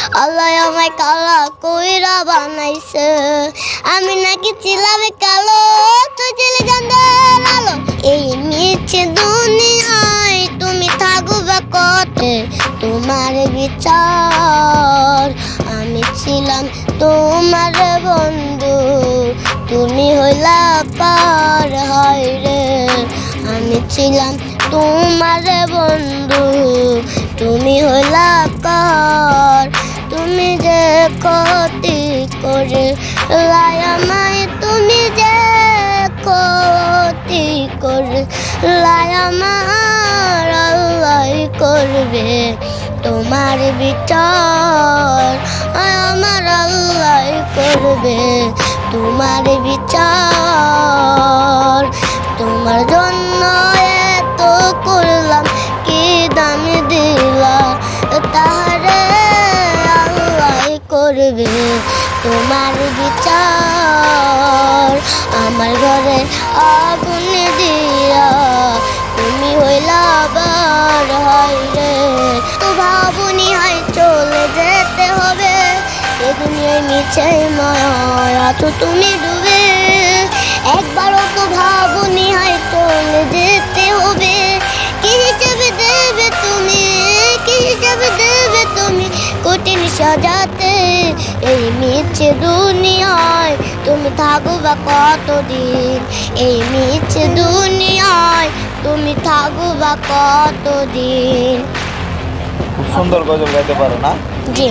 আল্লাহ আমায় কালা কইরা বানাইছে আমি নাকি ছিলাম কালো তুই ছিলে চাঁদের আলো এই মিছে দুনিয়ায় তুমি থাকবে কত তোমার বিচার আমি ছিলাম তোমার বন্ধু তুমি হইলা পার হয় রে আমি ছিলাম তোমার বন্ধু তুমি হইলা পার তুমি যে ক্ষতি করে আমায় তুমি যে ক্ষতি করে আমার আল্লাহ করবে তোমার বিচার আমার আল্লাহ করবে তোমার বিচার তোমার জন্য এত করলাম কি দাম দিলা তাহলে আল্লাহ করবে তোমার বিচার আমার ঘরে আগুন দিয়া তুমি হইলা বার হয় রে তো ভাবুনি হয় চলে যেতে হবে এ দুনিয়ায় মিছে মায়া আছো তুমি ডুবে একবারও তো ভাবুনি হয় চলে যেতে হবে কি হিসেবে দেবে তুমি কি হিসেবে দেবে তুমি কঠিন সাজাতে এই মিছে দুনিয়ায় তুমি থাকবা কতদিন এই মিছে দুনিয়ায় তুমি থাকবা কতদিন খুব সুন্দর গজল গাইতে পারো না জি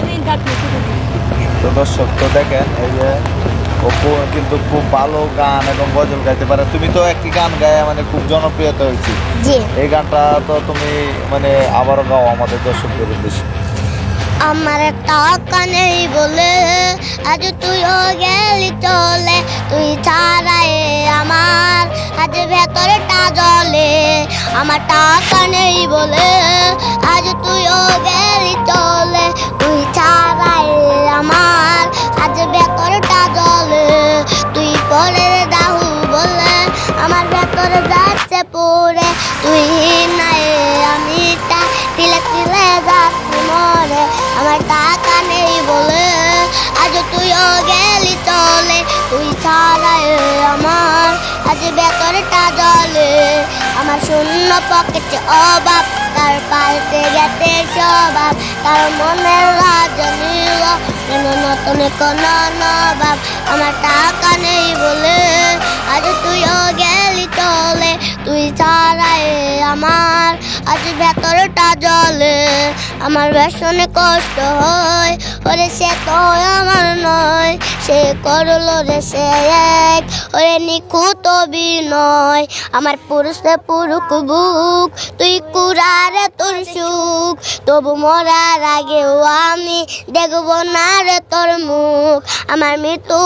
তো দর্শক তো দেখেন এই যে অপু কিন্তু খুব ভালো গান এবং গজল গাইতে পারে তুমি তো একটি গান গায়ে মানে খুব জনপ্রিয়তা হয়েছে এই গানটা তো তুমি মানে আবারও গাও আমাদের দর্শকদের উদ্দেশ্যে আমার টাকা নেই বলে আজ তুইও গেলি চলে তুই ছাড়াই আমার আজ ভেতরটা জ্বলে আমার টাকা নেই বলে আজ তুইও গেলি চলে তুই ছাড়াই আমার আজ ভেতরটা জ্বলে তুই পরে দাহু বলে আমার ভেতরে যাচ্ছে পড়ে তুই নাই আমি তিলে তিলে যাচ্ছি মরে আমার টাকা নেই বলে আজ তুইও গেলি চলে তুই ছাড়াই আমার আজ ভেতরটা জ্বলে আমার শূন্য পকেটে অভাব তার পাল্টে গেছে স্বভাব তার মনে রাজনীল যেন নতুন কোন নবাব আমার টাকা নেই বলে আজ তুইও গেলি চলে তুই ছাড়াই আমার আজ ভেতরটা জ্বলে আমার বেসনে কষ্ট হয় ওরে সে তো আমার নয় সে করলো রে সে এক ওরে নিখুঁত বিনয় আমার পুরুষে পুরুক বুক তুই কুড়ারে তোর সুখ তবু মরার আগেও আমি দেখবো না রে তোর মুখ আমার মৃত্যু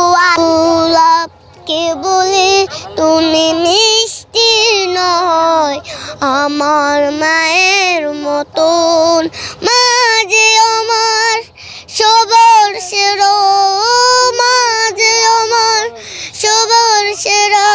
কে বলে তুমি মিষ্টি নয় আমার মায়ের মতন মাঝে আমার সবার সেরা মাঝে আমার সবার সেরা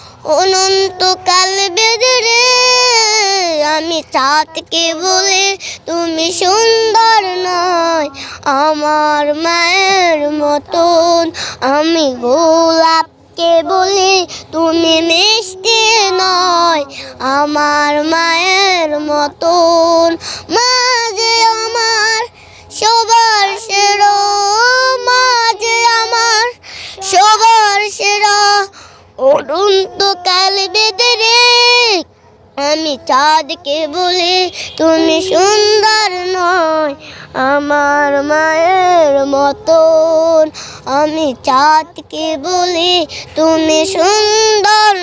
অনন্তকাল বেঁধে রে আমি চাঁদকে বলে তুমি সুন্দর নয় আমার মায়ের মতন আমি গোলাপকে বলি তুমি মিষ্টি নয় আমার মায়ের মতন মাঝে আমার সবার সেরা মাঝে আমার সবার সেরা অনন্তকাল বেঁধে রে আমি চাঁদকে বলি তুমি সুন্দর নয় আমার মায়ের মতন আমি চাঁদকে বলি তুমি সুন্দর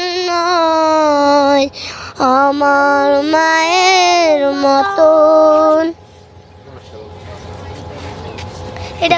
নয় আমার মায়ের মতন এটা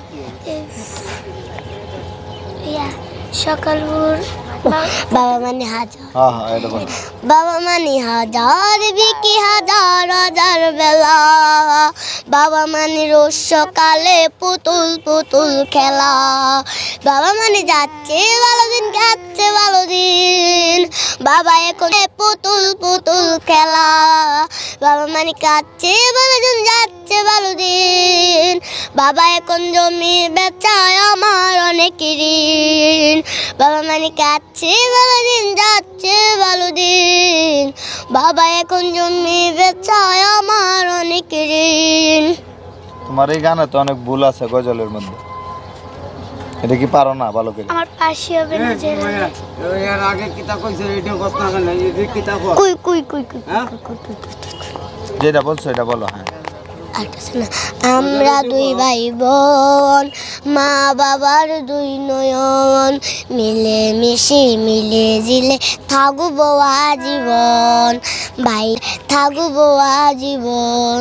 সকালপুর বাবা মানে হাজার বাবা মানে হাজার বিকি হাজার হাজার বেলা বাবা মানে রোজ সকালে পুতুল পুতুল খেলা বাবা মানে যাচ্ছে ভালো দিন যাচ্ছে ভালো দিন বাবা এখন পুতুল পুতুল খেলা। বাবা মানে কাচ্ছে ভালো দিন যাচ্ছে ভালো দিন, বাবা এখন জমি বেচায় আমার অনেক ঋণ। বাবা মানে কাচ্ছে ভালো দিন যাচ্ছে ভালো দিন, বাবা এখন জমি বেচায় আমার অনেক ঋণ। তোমার এই গানে তো অনেক ভুল আছে গজলের মধ্যে, এটা কি পারো না ভালো করে? আমার পাশে হবে না যে এর আগে কিতা কইছে এটা কষ্ট না কেন এই কিতা কই কুই কুই কুই কুই হ্যাঁ? যেটা বলছো এটা বলো। হ্যাঁ, আমরা দুই ভাই বোন, মা বাবার দুই নয়ন, মিলে মিশে মিলে জিলে থাকবো আজীবন, ভাই থাকবো আজীবন।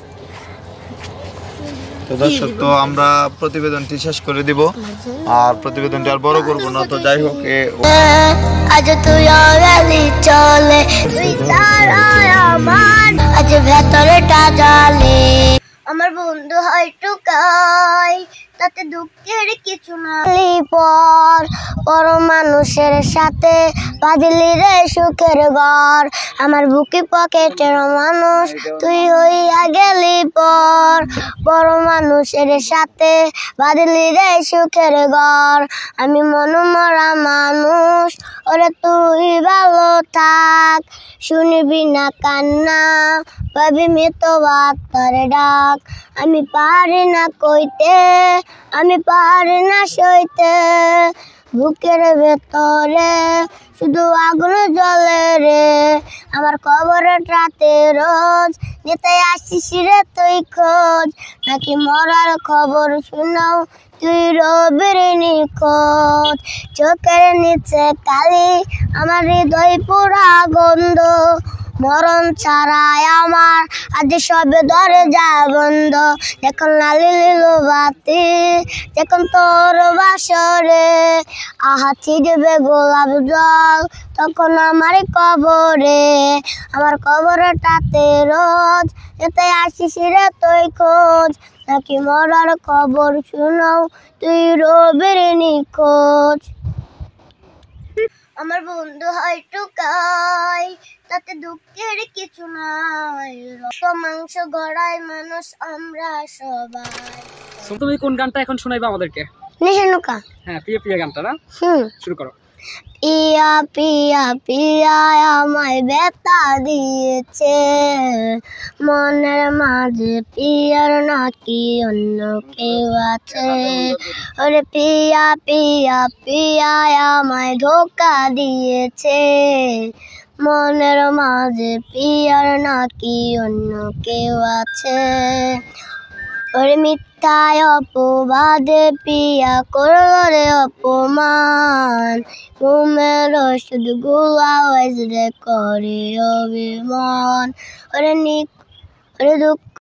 তো দর্শক, তো আমরা প্রতিবেদনটি শেষ করে দিব, আর প্রতিবেদনটি আর বড় করবো না। তো যাই হোক, আজ তুই আগালি চলে, তুই ছাড়াই আমার আজ ভেতরটা জ্বলে। আমার বন্ধু হয় টুকাই, তাতে দুঃখের কিছু না। পর মানুষের সাথে বাঁধলি রে সুখের ঘর, আমার বুকে পকেটের মানুষ তুই হইয়া গেলি পর। বড় মানুষের সাথে বাঁধলি রে সুখের ঘর, আমি মনমরা মানুষ, ওরে তুই ভালো থাক। শুনবি না কান্না, পাবি মৃত বার্তার ডাক। আমি পারি না কইতে, আমি পারি না সইতে, বুকের ভেতরে শুধু আগুন জ্বলে রে। আমার কবরের রাতে রোজ নিতে আসিস রে তুই খোঁজ, নাকি মরার খবর শুনাও তুই রবির নিখোঁজ। চোখের নিচে কালি, আমার হৃদয় পুরা গন্ধ, মরণ ছাড়াই আমার আজ সবে দরজা বন্ধ। যখন লালি লিল বাতি, যখন তোর বাসরে আহা ছিড়বে গোলাপ জল, তখন আমার কবরে। আমার কবরটাতে রোজ যেতে আসিস রে তুই খোঁজ, নাকি মরার খবর শুনাও তুই রবির নিখোঁজ। আমার বন্ধু হয় টুকাই, তাতে দুঃখের কিছু নাই। রক্ত মাংস গড়াই মানুষ আমরা সবাই। তুমি কোন গানটা এখন শোনাইবা আমাদেরকে? নিশানুকা। হ্যাঁ, প্রিয় প্রিয় গানটা না? শুরু করো। পিয়া পিয়া পিয়া আমায় ব্যথা দিয়েছে, মনের মাঝে পিয়ার নাকি অন্য কেউ আছে। ওরে পিয়া পিয়া পিয়া আমায় ধোকা দিয়েছে, মনের মাঝে পিয়ার নাকি অন্য কেউ আছে। ওরে মিথ্যায় অপবাদে পিয়া করল রে অপমান, ঘুমের ওষুধ গুলা রে করে অভিমান। ওরে দুঃখ